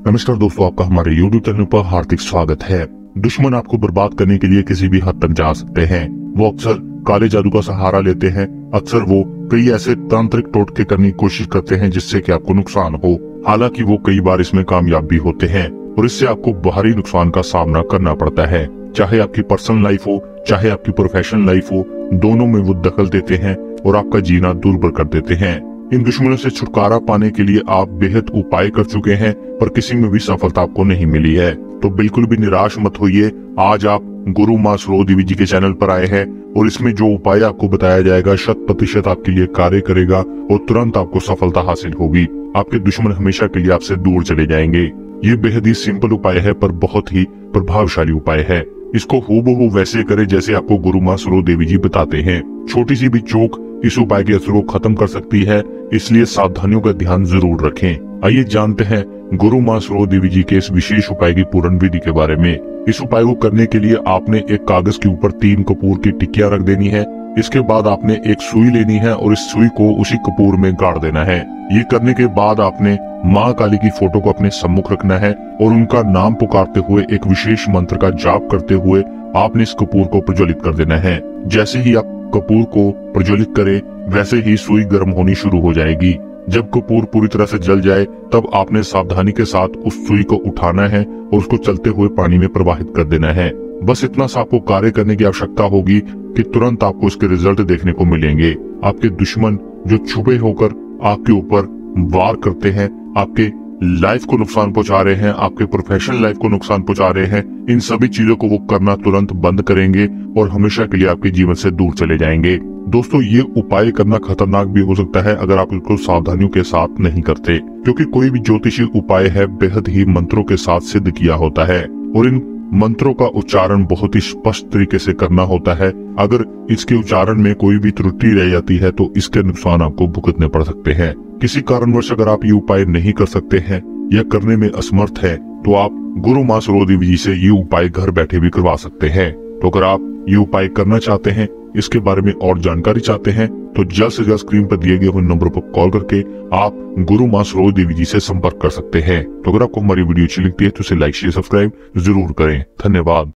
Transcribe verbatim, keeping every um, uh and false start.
नमस्कार दोस्तों, आपका हमारे यूट्यूब चैनल पर हार्दिक स्वागत है। दुश्मन आपको बर्बाद करने के लिए किसी भी हद तक जा सकते हैं। वो अक्सर काले जादू का सहारा लेते हैं। अक्सर वो कई ऐसे तांत्रिक टोटके करने की कोशिश करते हैं जिससे कि आपको नुकसान हो। हालांकि वो कई बार इसमें कामयाब भी होते हैं और इससे आपको भारी नुकसान का सामना करना पड़ता है। चाहे आपकी पर्सनल लाइफ हो, चाहे आपकी प्रोफेशनल लाइफ हो, दोनों में वो दखल देते हैं और आपका जीना दुर्भर कर देते हैं। इन दुश्मनों से छुटकारा पाने के लिए आप बेहद उपाय कर चुके हैं, पर किसी में भी सफलता आपको नहीं मिली है। तो बिल्कुल भी निराश मत होइए। आज आप गुरु माँ सरोज देवी जी के चैनल पर आए हैं और इसमें जो उपाय आपको बताया जाएगा शत प्रतिशत आपके लिए कार्य करेगा और तुरंत आपको सफलता हासिल होगी। आपके दुश्मन हमेशा के लिए आपसे दूर चले जाएंगे। ये बेहद ही सिंपल उपाय है, पर बहुत ही प्रभावशाली उपाय है। इसको हूबहू वैसे करें जैसे आपको गुरु माँ सरोज देवी जी बताते हैं। छोटी सी भी चूक इस उपाय के असर को खत्म कर सकती है, इसलिए सावधानियों का ध्यान जरूर रखें। आइए जानते हैं गुरु माँ सरोज देवी जी के इस विशेष उपाय की पूर्ण विधि के बारे में। इस उपाय को करने के लिए आपने एक कागज के ऊपर तीन कपूर की टिक्कियां रख देनी है। इसके बाद आपने एक सुई लेनी है और इस सुई को उसी कपूर में गाड़ देना है। ये करने के बाद आपने माँ काली की फोटो को अपने सम्मुख रखना है और उनका नाम पुकारते हुए एक विशेष मंत्र का जाप करते हुए आपने इस कपूर को प्रज्वलित कर देना है। जैसे ही आप कपूर को प्रज्वलित करें, वैसे ही सुई गर्म होनी शुरू हो जाएगी। जब कपूर पूरी तरह से जल जाए, तब आपने सावधानी के साथ उस सुई को उठाना है और उसको चलते हुए पानी में प्रवाहित कर देना है। बस इतना सा आपको कार्य करने की आवश्यकता होगी कि तुरंत आपको इसके रिजल्ट देखने को मिलेंगे। आपके दुश्मन जो छुपे होकर आपके ऊपर वार करते हैं, आपके लाइफ को नुकसान पहुंचा रहे हैं, आपके प्रोफेशनल लाइफ को नुकसान पहुंचा रहे हैं, इन सभी चीजों को वो करना तुरंत बंद करेंगे और हमेशा के लिए आपके जीवन से दूर चले जाएंगे। दोस्तों, ये उपाय करना खतरनाक भी हो सकता है अगर आप इसको सावधानियों के साथ नहीं करते, क्योंकि कोई भी ज्योतिषी उपाय है बेहद ही मंत्रों के साथ सिद्ध किया होता है और इन मंत्रों का उच्चारण बहुत ही स्पष्ट तरीके से करना होता है। अगर इसके उच्चारण में कोई भी त्रुटि रह जाती है तो इसके नुकसान आपको भुगतने पड़ सकते हैं। किसी कारणवश अगर आप ये उपाय नहीं कर सकते हैं या करने में असमर्थ है, तो आप गुरु माँ सरोज देवी जी से ये उपाय घर बैठे भी करवा सकते हैं। तो अगर आप ये उपाय करना चाहते हैं, इसके बारे में और जानकारी चाहते हैं, तो जल्द से जल्द स्क्रीन पर दिए गए हुए नंबर पर कॉल करके आप गुरु माँ सरोज देवी जी से संपर्क कर सकते हैं। तो अगर आपको हमारी वीडियो अच्छी लगती है तो इसे लाइक शेयर सब्सक्राइब जरूर करें। धन्यवाद।